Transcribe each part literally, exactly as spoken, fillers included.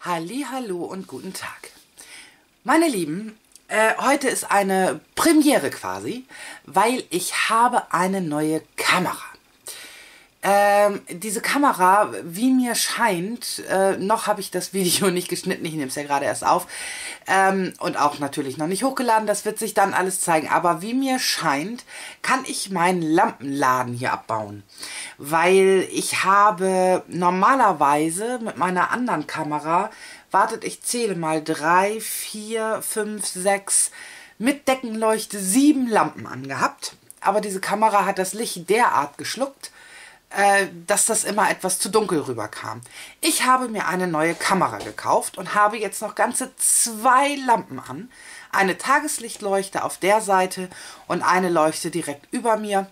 Hallihallo und guten Tag. Meine Lieben, äh, heute ist eine Premiere quasi, weil ich habe eine neue Kamera. Ähm, diese Kamera, wie mir scheint, äh, noch habe ich das Video nicht geschnitten, ich nehme es ja gerade erst auf, ähm, und auch natürlich noch nicht hochgeladen, das wird sich dann alles zeigen, aber wie mir scheint, kann ich meinen Lampenladen hier abbauen, weil ich habe normalerweise mit meiner anderen Kamera, wartet, ich zähle mal, drei, vier, fünf, sechs, mit Deckenleuchte sieben Lampen angehabt, aber diese Kamera hat das Licht derart geschluckt, dass das immer etwas zu dunkel rüberkam. Ich habe mir eine neue Kamera gekauft und habe jetzt noch ganze zwei Lampen an. Eine Tageslichtleuchte auf der Seite und eine Leuchte direkt über mir.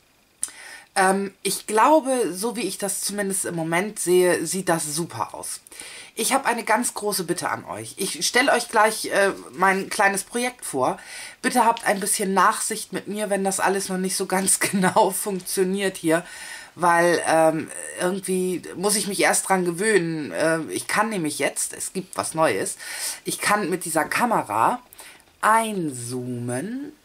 Ähm, ich glaube, so wie ich das zumindest im Moment sehe, sieht das super aus. Ich habe eine ganz große Bitte an euch. Ich stelle euch gleich äh, mein kleines Projekt vor. Bitte habt ein bisschen Nachsicht mit mir, wenn das alles noch nicht so ganz genau funktioniert hier. Weil ähm, irgendwie muss ich mich erst dran gewöhnen. Äh, ich kann nämlich jetzt, es gibt was Neues, ich kann mit dieser Kamera einzoomen,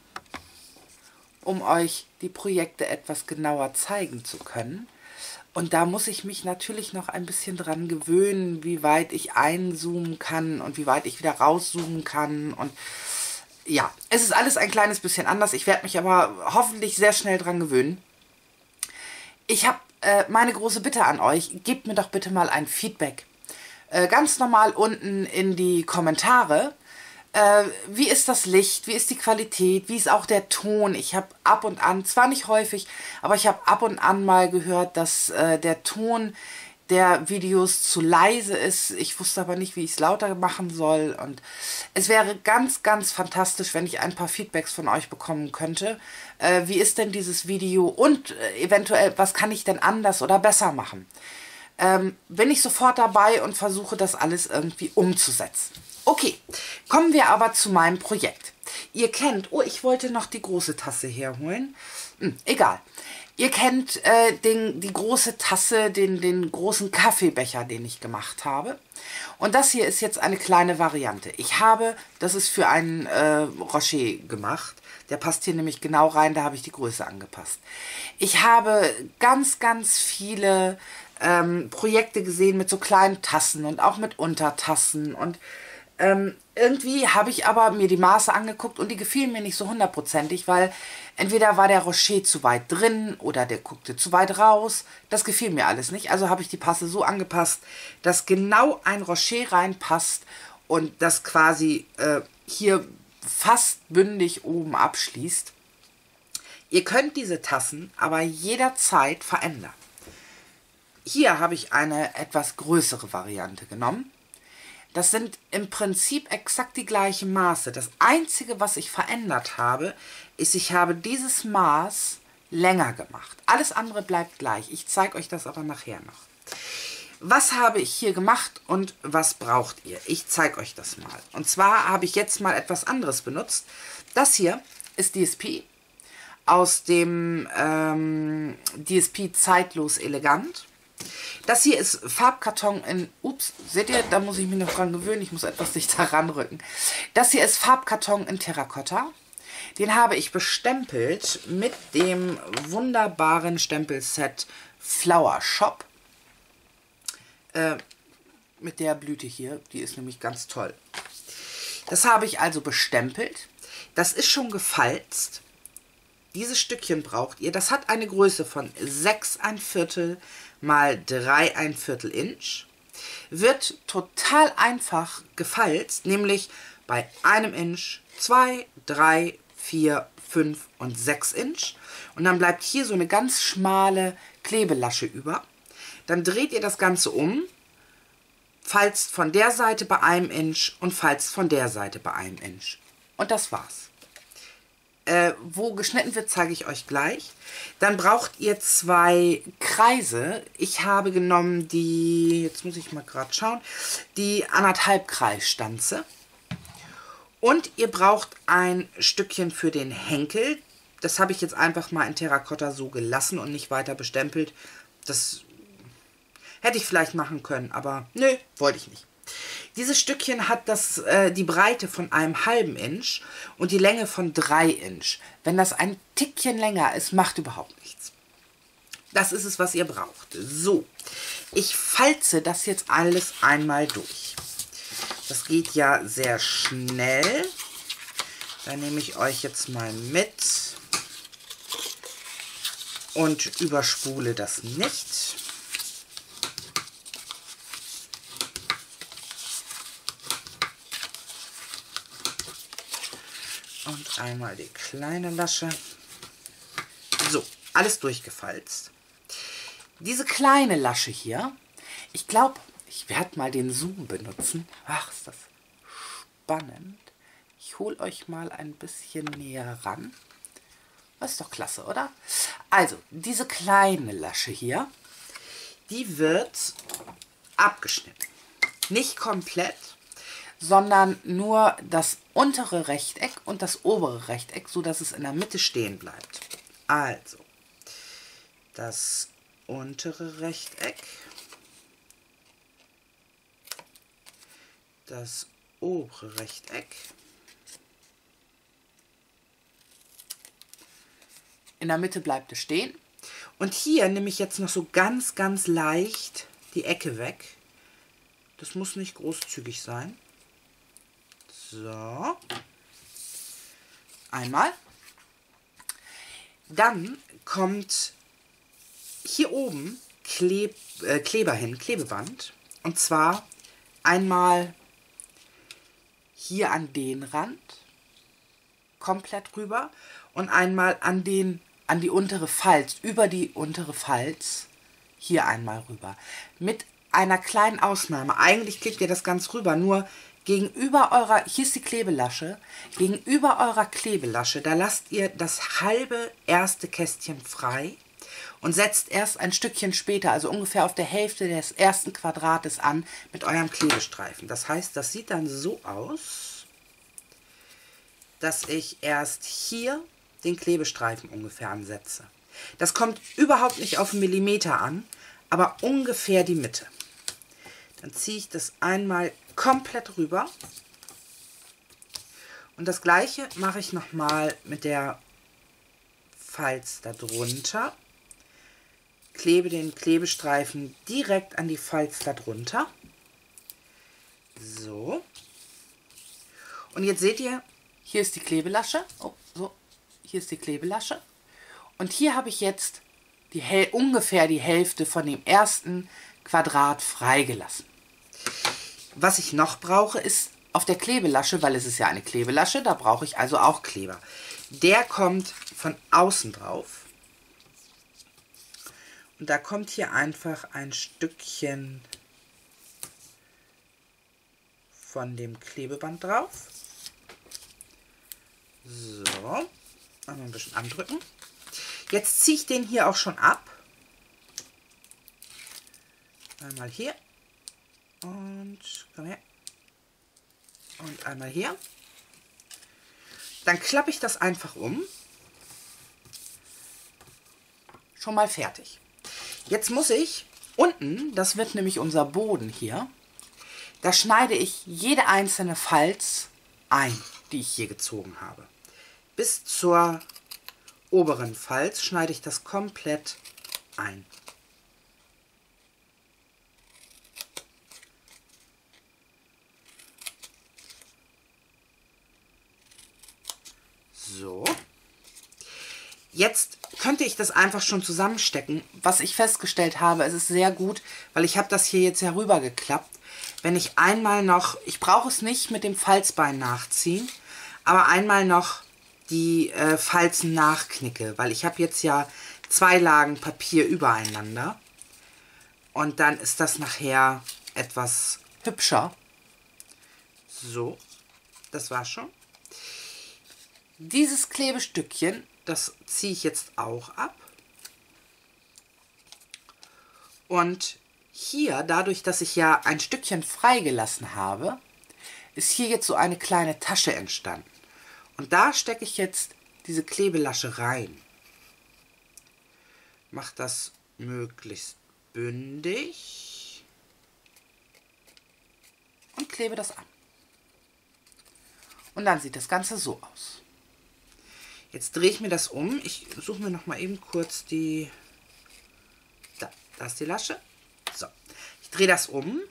um euch die Projekte etwas genauer zeigen zu können. Und da muss ich mich natürlich noch ein bisschen dran gewöhnen, wie weit ich einzoomen kann und wie weit ich wieder rauszoomen kann. Und ja, es ist alles ein kleines bisschen anders. Ich werde mich aber hoffentlich sehr schnell dran gewöhnen. Ich habe äh, meine große Bitte an euch, gebt mir doch bitte mal ein Feedback. Äh, ganz normal unten in die Kommentare. Äh, wie ist das Licht, wie ist die Qualität, wie ist auch der Ton? Ich habe ab und an, zwar nicht häufig, aber ich habe ab und an mal gehört, dass äh, der Ton der Videos zu leise ist. Ich wusste aber nicht, wie ich es lauter machen soll. Und es wäre ganz, ganz fantastisch, wenn ich ein paar Feedbacks von euch bekommen könnte. Äh, wie ist denn dieses Video und äh, eventuell, was kann ich denn anders oder besser machen? Ähm, bin ich sofort dabei und versuche das alles irgendwie umzusetzen. Okay, kommen wir aber zu meinem Projekt. Ihr kennt, oh, ich wollte noch die große Tasse herholen. Hm, egal. Ihr kennt äh, den, die große Tasse, den, den großen Kaffeebecher, den ich gemacht habe. Und das hier ist jetzt eine kleine Variante. Ich habe, das ist für einen äh, Rocher gemacht. Der passt hier nämlich genau rein, da habe ich die Größe angepasst. Ich habe ganz, ganz viele ähm, Projekte gesehen mit so kleinen Tassen und auch mit Untertassen. Und ähm, irgendwie habe ich aber mir die Maße angeguckt und die gefielen mir nicht so hundertprozentig, weil entweder war der Rocher zu weit drin oder der guckte zu weit raus. Das gefiel mir alles nicht. Also habe ich die Passe so angepasst, dass genau ein Rocher reinpasst und das quasi äh, hier fast bündig oben abschließt. Ihr könnt diese Tassen aber jederzeit verändern. Hier habe ich eine etwas größere Variante genommen. Das sind im Prinzip exakt die gleichen Maße. Das Einzige, was ich verändert habe, ist, ich habe dieses Maß länger gemacht. Alles andere bleibt gleich. Ich zeige euch das aber nachher noch. Was habe ich hier gemacht und was braucht ihr? Ich zeige euch das mal. Und zwar habe ich jetzt mal etwas anderes benutzt. Das hier ist D S P aus dem ähm, D S P Zeitlos Elegant. Das hier ist Farbkarton in, ups, seht ihr, da muss ich mich noch dran gewöhnen, ich muss etwas dichter ranrücken. Das hier ist Farbkarton in Terrakotta. Den habe ich bestempelt mit dem wunderbaren Stempelset Flower Shop. Äh, mit der Blüte hier, die ist nämlich ganz toll. Das habe ich also bestempelt. Das ist schon gefalzt. Dieses Stückchen braucht ihr. Das hat eine Größe von sechs ein Viertel mal drei ein Viertel Inch. Wird total einfach gefalzt, nämlich bei einem Inch, zwei, drei, vier, fünf und sechs Inch. Und dann bleibt hier so eine ganz schmale Klebelasche über. Dann dreht ihr das Ganze um, falzt von der Seite bei einem Inch und falzt von der Seite bei einem Inch. Und das war's. Äh, wo geschnitten wird, zeige ich euch gleich. Dann braucht ihr zwei Kreise. Ich habe genommen die, jetzt muss ich mal gerade schauen, die anderthalb Kreisstanze. Und ihr braucht ein Stückchen für den Henkel. Das habe ich jetzt einfach mal in Terrakotta so gelassen und nicht weiter bestempelt. Das hätte ich vielleicht machen können, aber nö, wollte ich nicht. Dieses Stückchen hat das, äh, die Breite von einem halben Inch und die Länge von drei Inch. Wenn das ein Tickchen länger ist, macht überhaupt nichts. Das ist es, was ihr braucht. So, ich falze das jetzt alles einmal durch. Das geht ja sehr schnell. Da nehme ich euch jetzt mal mit und überspule das nicht. Und einmal die kleine Lasche. So, alles durchgefalzt. Diese kleine Lasche hier, ich glaube, ich werde mal den Zoom benutzen. Ach, ist das spannend. Ich hole euch mal ein bisschen näher ran. Das ist doch klasse, oder? Also, diese kleine Lasche hier, die wird abgeschnitten. Nicht komplett, sondern nur das untere Rechteck und das obere Rechteck, sodass es in der Mitte stehen bleibt. Also, das untere Rechteck, das obere Rechteck, in der Mitte bleibt es stehen. Und hier nehme ich jetzt noch so ganz, ganz leicht die Ecke weg. Das muss nicht großzügig sein. So. Einmal. Dann kommt hier oben Kleb, äh, Kleber hin, Klebeband. Und zwar einmal hier an den Rand, komplett rüber. Und einmal an den an die untere Falz, über die untere Falz, hier einmal rüber. Mit einer kleinen Ausnahme. Eigentlich klebt ihr das ganz rüber, nur gegenüber eurer, hier ist die Klebelasche, gegenüber eurer Klebelasche, da lasst ihr das halbe erste Kästchen frei und setzt erst ein Stückchen später, also ungefähr auf der Hälfte des ersten Quadrates an, mit eurem Klebestreifen. Das heißt, das sieht dann so aus, dass ich erst hier den Klebestreifen ungefähr ansetze. Das kommt überhaupt nicht auf einen Millimeter an, aber ungefähr die Mitte. Dann ziehe ich das einmal komplett rüber. Und das gleiche mache ich nochmal mit der Falz darunter. Klebe den Klebestreifen direkt an die Falz darunter. So. Und jetzt seht ihr, hier ist die Klebelasche. Oh, so. Hier ist die Klebelasche. Und hier habe ich jetzt die, ungefähr die Hälfte von dem ersten Quadrat freigelassen. Was ich noch brauche, ist auf der Klebelasche, weil es ist ja eine Klebelasche, da brauche ich also auch Kleber. Der kommt von außen drauf. Und da kommt hier einfach ein Stückchen von dem Klebeband drauf. So. Einmal ein bisschen andrücken. Jetzt ziehe ich den hier auch schon ab. Einmal hier. Und komm her. Und einmal hier. Dann klappe ich das einfach um. Schon mal fertig. Jetzt muss ich unten, das wird nämlich unser Boden hier, da schneide ich jede einzelne Falz ein, die ich hier gezogen habe. Bis zur oberen Falz schneide ich das komplett ein. So. Jetzt könnte ich das einfach schon zusammenstecken. Was ich festgestellt habe, es ist sehr gut, weil ich habe das hier jetzt herübergeklappt. Wenn ich einmal noch, ich brauche es nicht mit dem Falzbein nachziehen, aber einmal noch die äh, Falzen nachknicke, weil ich habe jetzt ja zwei Lagen Papier übereinander und dann ist das nachher etwas hübscher. So, das war schon. Dieses Klebestückchen, das ziehe ich jetzt auch ab. Und hier, dadurch, dass ich ja ein Stückchen freigelassen habe, ist hier jetzt so eine kleine Tasche entstanden. Und da stecke ich jetzt diese Klebelasche rein. Mache das möglichst bündig. und klebe das an. Und dann sieht das Ganze so aus. Jetzt drehe ich mir das um. Ich suche mir noch mal eben kurz die... Da, da ist die Lasche. So, ich drehe das um.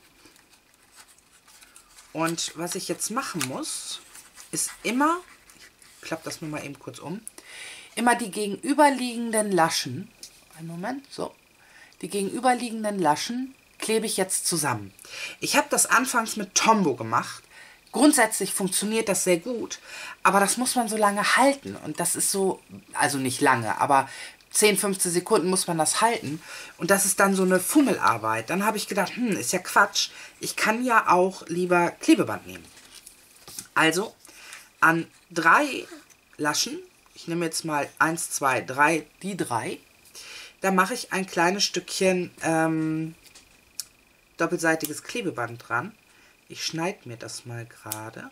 Und was ich jetzt machen muss, ist immer... Ich klappe das nur mal eben kurz um. Immer die gegenüberliegenden Laschen... Einen Moment, so. Die gegenüberliegenden Laschen klebe ich jetzt zusammen. Ich habe das anfangs mit Tombow gemacht. Grundsätzlich funktioniert das sehr gut, aber das muss man so lange halten. Und das ist so, also nicht lange, aber zehn, fünfzehn Sekunden muss man das halten. Und das ist dann so eine Fummelarbeit. Dann habe ich gedacht, hm, ist ja Quatsch. Ich kann ja auch lieber Klebeband nehmen. Also an drei Laschen, ich nehme jetzt mal eins, zwei, drei, die drei, da mache ich ein kleines Stückchen ähm, doppelseitiges Klebeband dran. Ich schneide mir das mal gerade.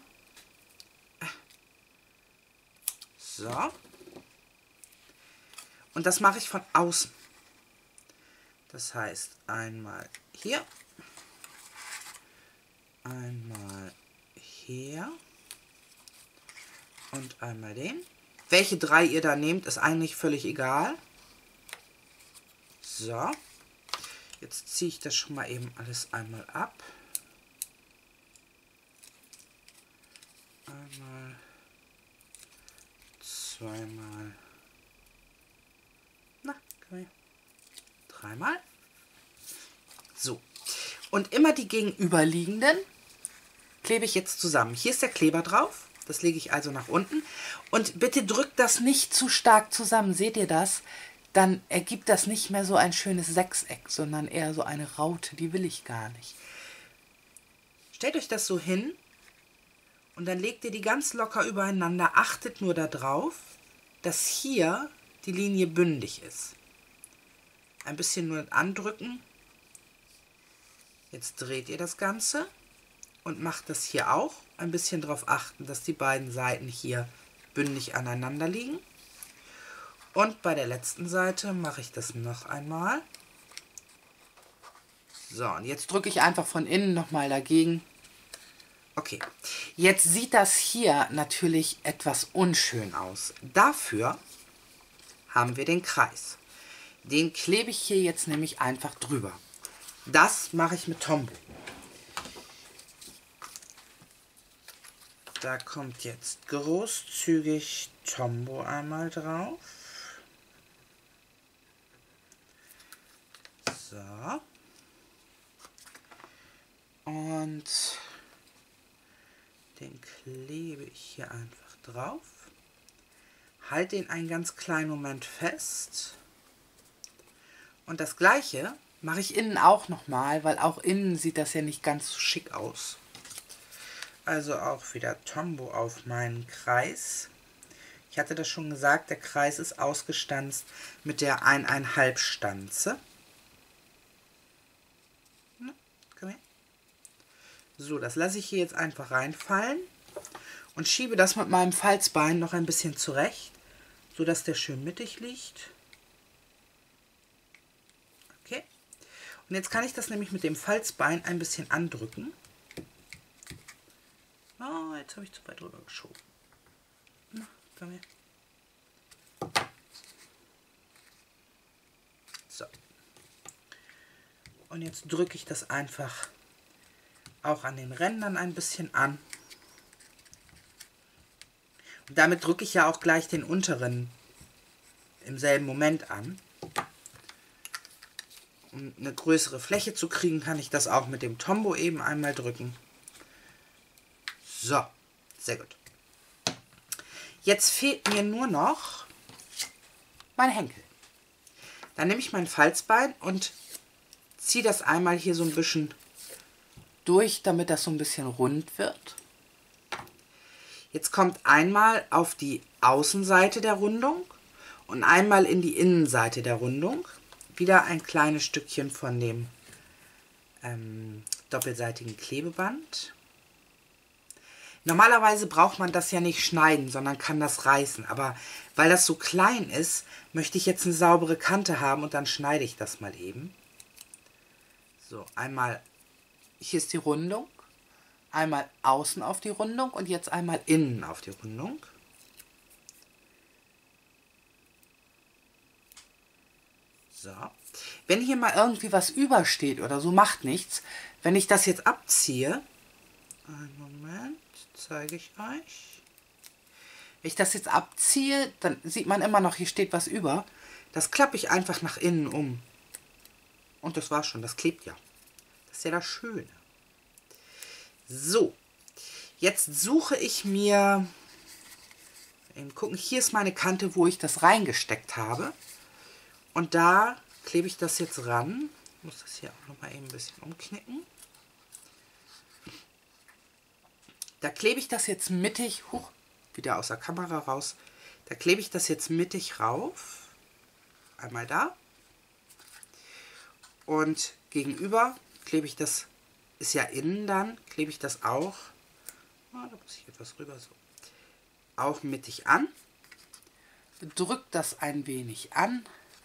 So. Und das mache ich von außen. Das heißt, einmal hier. Einmal hier. Und einmal den. Welche drei ihr da nehmt, ist eigentlich völlig egal. So. Jetzt ziehe ich das schon mal eben alles einmal ab. Einmal, zweimal, na, komm her, dreimal. So, und immer die gegenüberliegenden klebe ich jetzt zusammen. Hier ist der Kleber drauf, das lege ich also nach unten. Und bitte drückt das nicht zu stark zusammen, seht ihr das? Dann ergibt das nicht mehr so ein schönes Sechseck, sondern eher so eine Raute, die will ich gar nicht. Stellt euch das so hin. Und dann legt ihr die ganz locker übereinander. Achtet nur darauf, dass hier die Linie bündig ist. Ein bisschen nur andrücken. Jetzt dreht ihr das Ganze und macht das hier auch. Ein bisschen darauf achten, dass die beiden Seiten hier bündig aneinander liegen. Und bei der letzten Seite mache ich das noch einmal. So, und jetzt drücke ich einfach von innen nochmal dagegen. Okay, jetzt sieht das hier natürlich etwas unschön aus. Dafür haben wir den Kreis. Den klebe ich hier jetzt nämlich einfach drüber. Das mache ich mit Tombow. Da kommt jetzt großzügig Tombow einmal drauf. So. Und den klebe ich hier einfach drauf. Halte ihn einen ganz kleinen Moment fest. Und das gleiche mache ich innen auch nochmal, weil auch innen sieht das ja nicht ganz so schick aus. Also auch wieder Tombow auf meinen Kreis. Ich hatte das schon gesagt, der Kreis ist ausgestanzt mit der eineinhalb Stanze. Na, komm her. So, das lasse ich hier jetzt einfach reinfallen und schiebe das mit meinem Falzbein noch ein bisschen zurecht, sodass der schön mittig liegt. Okay. Und jetzt kann ich das nämlich mit dem Falzbein ein bisschen andrücken. Oh, jetzt habe ich zu weit drüber geschoben. Na, komm her. So. Und jetzt drücke ich das einfach auch an den Rändern ein bisschen an. Und damit drücke ich ja auch gleich den unteren im selben Moment an. Um eine größere Fläche zu kriegen, kann ich das auch mit dem Tombow eben einmal drücken. So, sehr gut. Jetzt fehlt mir nur noch mein Henkel. Dann nehme ich mein Falzbein und ziehe das einmal hier so ein bisschen durch, damit das so ein bisschen rund wird. Jetzt kommt einmal auf die Außenseite der Rundung und einmal in die Innenseite der Rundung wieder ein kleines Stückchen von dem ähm, doppelseitigen Klebeband. Normalerweise braucht man das ja nicht schneiden, sondern kann das reißen. Aber weil das so klein ist, möchte ich jetzt eine saubere Kante haben und dann schneide ich das mal eben. So, einmal, hier ist die Rundung, Einmal außen auf die Rundung und jetzt einmal innen auf die Rundung. So. Wenn hier mal irgendwie was übersteht oder so, macht nichts. Wenn ich das jetzt abziehe, einen Moment, zeige ich euch. Wenn ich das jetzt abziehe, dann sieht man immer noch, hier steht was über. Das klappe ich einfach nach innen um. Und das war's schon, das klebt ja. Das ist ja das Schöne. So, jetzt suche ich mir, eben gucken, hier ist meine Kante, wo ich das reingesteckt habe. Und da klebe ich das jetzt ran. Ich muss das hier auch noch mal eben ein bisschen umknicken. Da klebe ich das jetzt mittig, huch, wieder aus der Kamera raus. Da klebe ich das jetzt mittig rauf. Einmal da. Und gegenüber klebe ich das, ist ja innen dann, klebe ich das auch, oh, da muss ich etwas rüber, so, auch mittig an. Drückt das ein wenig an.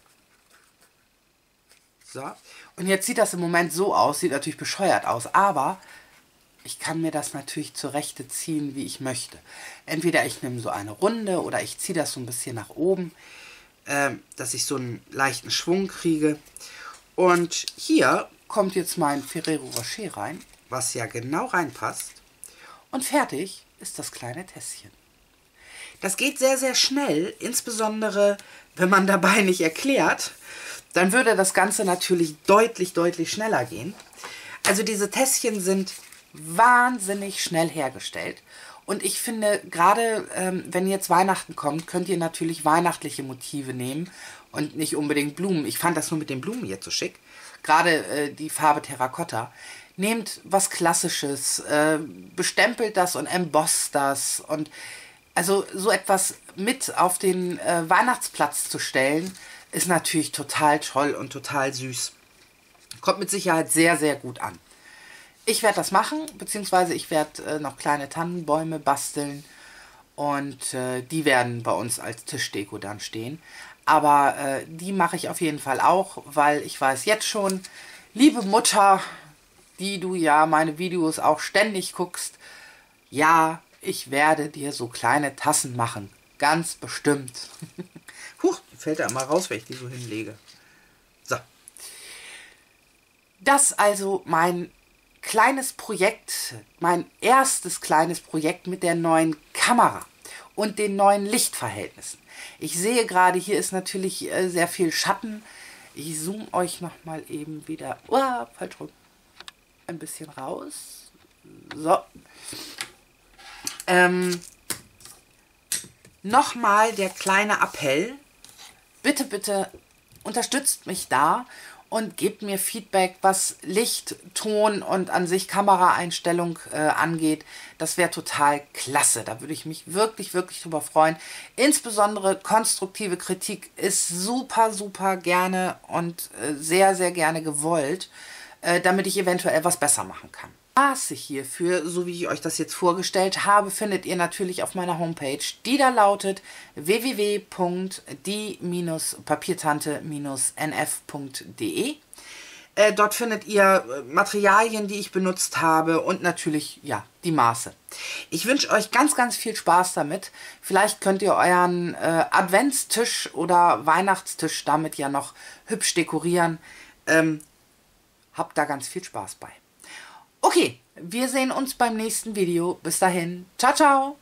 So. Und jetzt sieht das im Moment so aus, sieht natürlich bescheuert aus, aber ich kann mir das natürlich zurechte ziehen, wie ich möchte. Entweder ich nehme so eine Runde oder ich ziehe das so ein bisschen nach oben, äh, dass ich so einen leichten Schwung kriege. Und hier kommt jetzt mein Ferrero Rocher rein, was ja genau reinpasst. Und fertig ist das kleine Tässchen. Das geht sehr, sehr schnell, insbesondere wenn man dabei nicht erklärt. Dann würde das Ganze natürlich deutlich, deutlich schneller gehen. Also diese Tässchen sind wahnsinnig schnell hergestellt. Und ich finde, gerade ähm, wenn jetzt Weihnachten kommt, könnt ihr natürlich weihnachtliche Motive nehmen und nicht unbedingt Blumen. Ich fand das nur mit den Blumen jetzt so schick. Gerade äh, die Farbe Terrakotta. Nehmt was Klassisches, äh, bestempelt das und embosst das. Und also so etwas mit auf den äh, Weihnachtsplatz zu stellen, ist natürlich total toll und total süß. Kommt mit Sicherheit sehr, sehr gut an. Ich werde das machen, beziehungsweise ich werde äh, noch kleine Tannenbäume basteln und äh, die werden bei uns als Tischdeko dann stehen. Aber äh, die mache ich auf jeden Fall auch, weil ich weiß jetzt schon, liebe Mutter, die du ja meine Videos auch ständig guckst, ja, ich werde dir so kleine Tassen machen. Ganz bestimmt. Huch, fällt da immer raus, wenn ich die so hinlege. So. Das also mein kleines Projekt, mein erstes kleines Projekt mit der neuen Kamera und den neuen Lichtverhältnissen. Ich sehe gerade, hier ist natürlich äh, sehr viel Schatten. Ich zoome euch nochmal eben wieder oh, falsch rum, ein bisschen raus. So. Ähm, nochmal der kleine Appell. Bitte, bitte unterstützt mich da und gebt mir Feedback, was Licht, Ton und an sich Kameraeinstellung äh, angeht. Das wäre total klasse. Da würde ich mich wirklich, wirklich drüber freuen. Insbesondere konstruktive Kritik ist super, super gerne und äh, sehr, sehr gerne gewollt, äh, damit ich eventuell was besser machen kann. Maße hierfür, so wie ich euch das jetzt vorgestellt habe, findet ihr natürlich auf meiner Homepage, die da lautet w w w punkt die papiertante n f punkt de. Äh, dort findet ihr Materialien, die ich benutzt habe und natürlich, ja, die Maße. Ich wünsche euch ganz, ganz viel Spaß damit. Vielleicht könnt ihr euren äh, Adventstisch oder Weihnachtstisch damit ja noch hübsch dekorieren. Ähm, habt da ganz viel Spaß bei. Okay, wir sehen uns beim nächsten Video. Bis dahin. Ciao, ciao.